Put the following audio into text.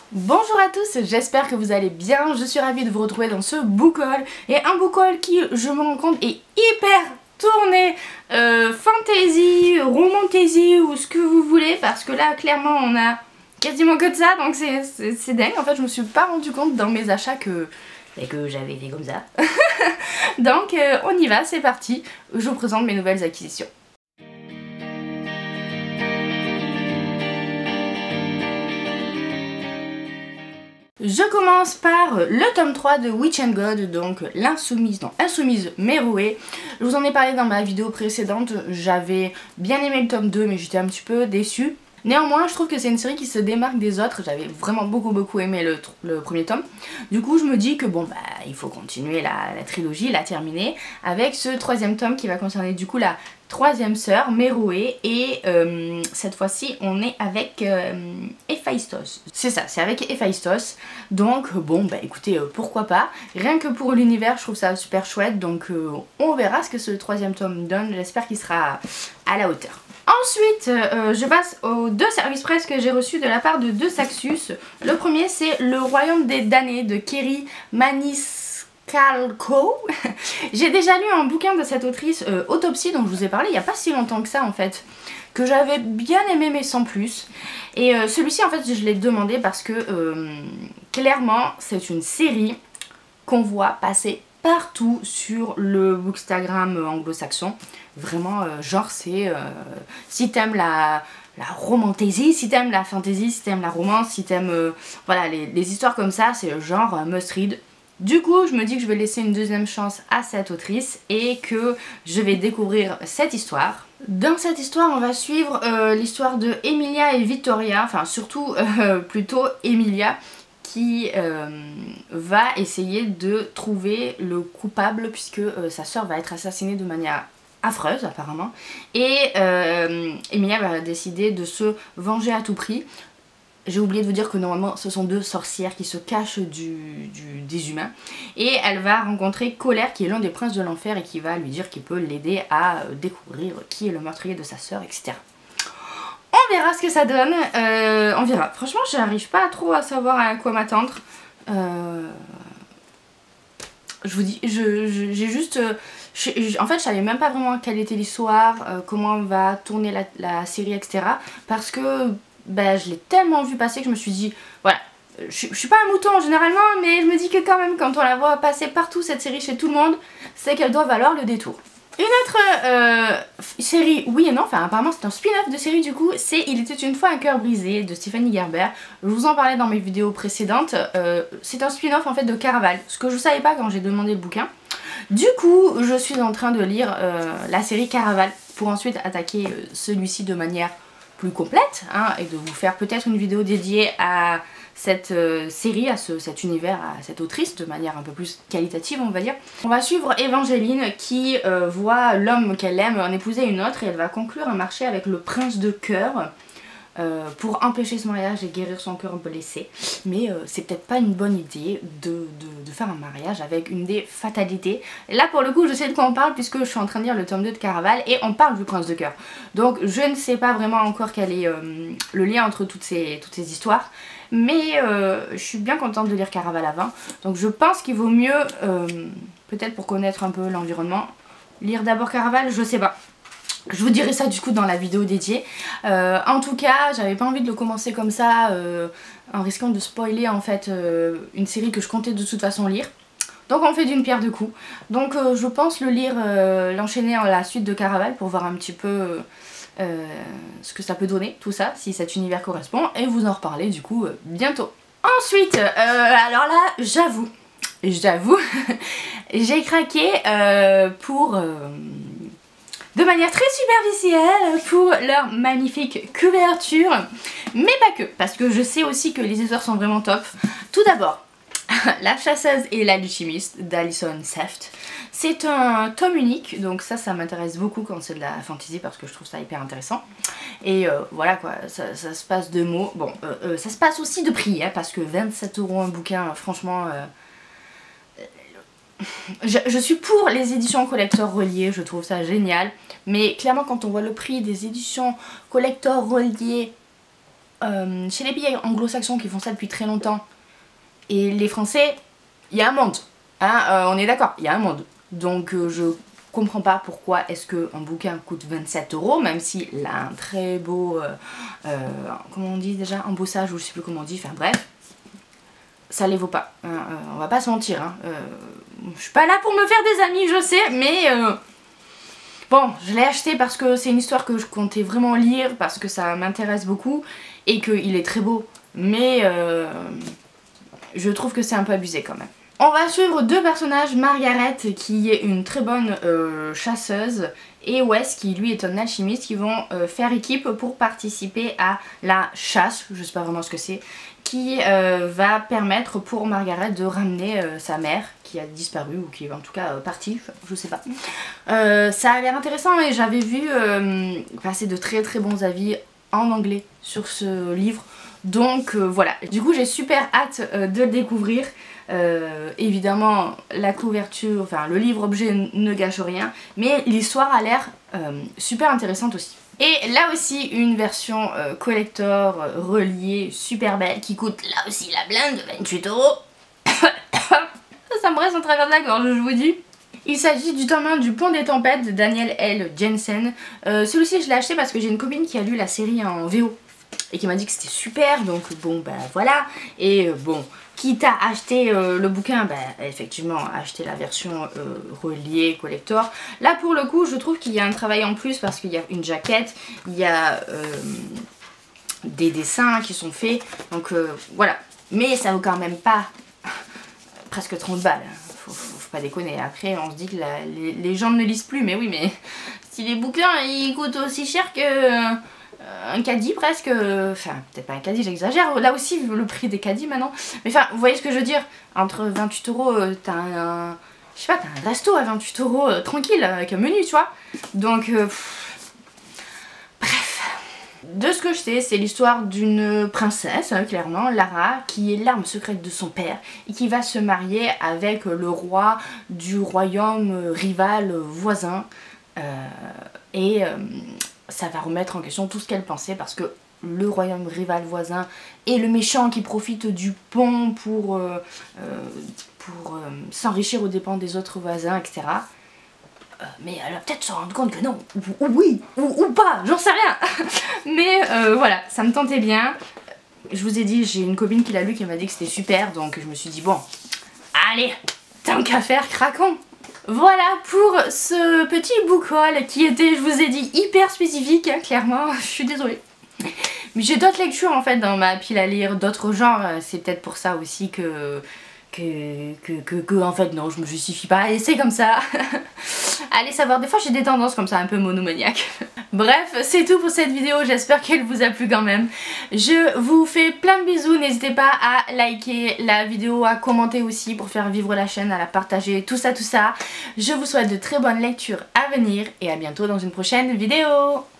Bonjour à tous, j'espère que vous allez bien, je suis ravie de vous retrouver dans ce book haul. Et un book haul qui, je me rends compte, est hyper tourné fantasy, romantasy ou ce que vous voulez. Parce que là, clairement, on a quasiment que de ça, donc c'est dingue. En fait, je me suis pas rendu compte dans mes achats que j'avais été comme ça. Donc, on y va, c'est parti. Je vous présente mes nouvelles acquisitions. Je commence par le tome 3 de Witch and God, donc Insoumise Merouée. Je vous en ai parlé dans ma vidéo précédente, j'avais bien aimé le tome 2 mais j'étais un petit peu déçue. Néanmoins, je trouve que c'est une série qui se démarque des autres, j'avais vraiment beaucoup aimé le premier tome. Du coup, je me dis que bon, bah, il faut continuer la trilogie, la terminer, avec ce troisième tome qui va concerner du coup la troisième sœur, Merouée, et cette fois-ci, on est avec Héphaïstos. C'est ça, c'est avec Héphaïstos. Donc, bon, bah écoutez, pourquoi pas. Rien que pour l'univers, je trouve ça super chouette, donc on verra ce que ce troisième tome donne. J'espère qu'il sera à la hauteur. Ensuite, je passe aux deux services presse que j'ai reçus de la part de deux Saxus. Le premier, c'est Le Royaume des damnés de Kerri Maniscalco. J'ai déjà lu un bouquin de cette autrice, Autopsie, dont je vous ai parlé il n'y a pas si longtemps que ça en fait, que j'avais bien aimé mais sans plus. Et celui-ci en fait je l'ai demandé parce que clairement c'est une série qu'on voit passer partout sur le bookstagram anglo-saxon. Vraiment, genre c'est si t'aimes la romantasy, si t'aimes la fantasy, si t'aimes la romance, si t'aimes voilà, les histoires comme ça, c'est genre must read. Du coup, je me dis que je vais laisser une deuxième chance à cette autrice et que je vais découvrir cette histoire. Dans cette histoire, on va suivre l'histoire de Emilia et Vittoria, enfin surtout plutôt Emilia, qui va essayer de trouver le coupable puisque sa sœur va être assassinée de manière affreuse apparemment, et Emilia va décider de se venger à tout prix. J'ai oublié de vous dire que normalement ce sont deux sorcières qui se cachent des humains, et elle va rencontrer Colère qui est l'un des princes de l'enfer et qui va lui dire qu'il peut l'aider à découvrir qui est le meurtrier de sa sœur, etc. On verra ce que ça donne, on verra. Franchement, j'arrive pas trop à savoir à quoi m'attendre. Je vous dis, j'ai juste... en fait, je savais même pas vraiment quelle était l'histoire, comment on va tourner la série, etc. Parce que bah, je l'ai tellement vu passer que je me suis dit, voilà, je suis pas un mouton généralement, mais je me dis que quand même, quand on la voit passer partout cette série chez tout le monde, c'est qu'elle doit valoir le détour. Une autre série, oui et non, enfin apparemment c'est un spin-off de série du coup, c'est Il était une fois un cœur brisé de Stéphanie Gerber. Je vous en parlais dans mes vidéos précédentes, c'est un spin-off en fait de Caraval, ce que je savais pas quand j'ai demandé le bouquin. Du coup, je suis en train de lire la série Caraval pour ensuite attaquer celui-ci de manière plus complète, hein, et de vous faire peut-être une vidéo dédiée à cette série, à cet univers, à cette autrice de manière un peu plus qualitative on va dire. On va suivre Evangeline qui voit l'homme qu'elle aime en épouser une autre et elle va conclure un marché avec le prince de cœur pour empêcher ce mariage et guérir son cœur blessé. Mais c'est peut-être pas une bonne idée de faire un mariage avec une des fatalités. Et là pour le coup je sais de quoi on parle puisque je suis en train de lire le tome 2 de Caraval et on parle du prince de cœur. Donc je ne sais pas vraiment encore quel est le lien entre toutes ces histoires. Mais je suis bien contente de lire Caraval avant. Donc je pense qu'il vaut mieux, peut-être pour connaître un peu l'environnement, lire d'abord Caraval, je sais pas. Je vous dirai ça du coup dans la vidéo dédiée. En tout cas, j'avais pas envie de le commencer comme ça, en risquant de spoiler en fait une série que je comptais de toute façon lire. Donc on fait d'une pierre deux coups. Donc je pense le lire, l'enchaîner à la suite de Caraval pour voir un petit peu ce que ça peut donner, tout ça, si cet univers correspond, et vous en reparler du coup bientôt. Ensuite, alors là, j'avoue, j'ai craqué pour... de manière très superficielle pour leur magnifique couverture, mais pas que, parce que je sais aussi que les histoires sont vraiment top. Tout d'abord, La chasseuse et l'alchimiste d'Alison Seft. C'est un tome unique, donc ça m'intéresse beaucoup quand c'est de la fantasy parce que je trouve ça hyper intéressant. Et voilà quoi, ça se passe de mots. Bon, ça se passe aussi de prix, hein, parce que 27 € un bouquin, franchement... Je suis pour les éditions collector reliées, je trouve ça génial. Mais clairement quand on voit le prix des éditions collector reliées chez les pays anglo-saxons qui font ça depuis très longtemps et les Français, il y a un monde. Hein, on est d'accord, il y a un monde. Donc je comprends pas pourquoi est-ce qu'un bouquin coûte 27 €, même s'il a un très beau, comment on dit déjà, embossage ou je sais plus comment on dit, enfin bref. Ça les vaut pas, hein, on va pas se mentir. Hein, je suis pas là pour me faire des amis, je sais, mais bon, je l'ai acheté parce que c'est une histoire que je comptais vraiment lire, parce que ça m'intéresse beaucoup et qu'il est très beau. Mais je trouve que c'est un peu abusé quand même. On va suivre deux personnages, Margaret qui est une très bonne chasseuse et Wes qui lui est un alchimiste, qui vont faire équipe pour participer à la chasse, je sais pas vraiment ce que c'est, qui va permettre pour Margaret de ramener sa mère qui a disparu ou qui est en tout cas partie, je sais pas. Ça a l'air intéressant et j'avais vu passer de très très bons avis en anglais sur ce livre. Donc voilà, du coup j'ai super hâte de le découvrir. Évidemment la couverture, enfin le livre objet ne gâche rien, mais l'histoire a l'air super intéressante aussi. Et là aussi une version collector reliée super belle qui coûte là aussi la blinde de 28 €. Ça me reste en travers de la gorge, je vous dis. Il s'agit du tome 1 du Pont des Tempêtes de Daniel L. Jensen. Celui-ci je l'ai acheté parce que j'ai une copine qui a lu la série en VO et qui m'a dit que c'était super, donc bon bah voilà. Et bon, quitte à acheter le bouquin, bah effectivement acheter la version reliée collector. Là pour le coup je trouve qu'il y a un travail en plus parce qu'il y a une jaquette, il y a des dessins qui sont faits, donc voilà. Mais ça vaut quand même pas presque 30 balles, faut pas déconner. Après on se dit que les gens ne lisent plus, mais oui, mais si les bouquins ils coûtent aussi cher que un caddie presque, enfin peut-être pas un caddie, j'exagère là aussi vu le prix des caddies maintenant, mais enfin vous voyez ce que je veux dire, entre 28 €, t'as un, je sais pas, t'as un resto à 28 € tranquille avec un menu, tu vois. Donc bref, de ce que je sais c'est l'histoire d'une princesse, hein, clairement, Lara, qui est l'arme secrète de son père et qui va se marier avec le roi du royaume rival voisin ça va remettre en question tout ce qu'elle pensait parce que le royaume rival voisin est le méchant qui profite du pont pour s'enrichir aux dépens des autres voisins, etc. Mais elle va peut-être se rendre compte que non, ou oui, ou pas, j'en sais rien. Mais voilà, ça me tentait bien. Je vous ai dit, j'ai une copine qui l'a lu qui m'a dit que c'était super, donc je me suis dit bon, allez, tant qu'à faire, craquons. Voilà pour ce petit book haul qui était, je vous ai dit, hyper spécifique, hein, clairement, je suis désolée. Mais j'ai d'autres lectures en fait dans ma pile à lire, d'autres genres, c'est peut-être pour ça aussi que en fait non, je me justifie pas et c'est comme ça. Allez savoir, des fois j'ai des tendances comme ça un peu monomaniaques. Bref, c'est tout pour cette vidéo, j'espère qu'elle vous a plu quand même. Je vous fais plein de bisous, n'hésitez pas à liker la vidéo, à commenter aussi pour faire vivre la chaîne, à la partager, tout ça tout ça. Je vous souhaite de très bonnes lectures à venir et à bientôt dans une prochaine vidéo.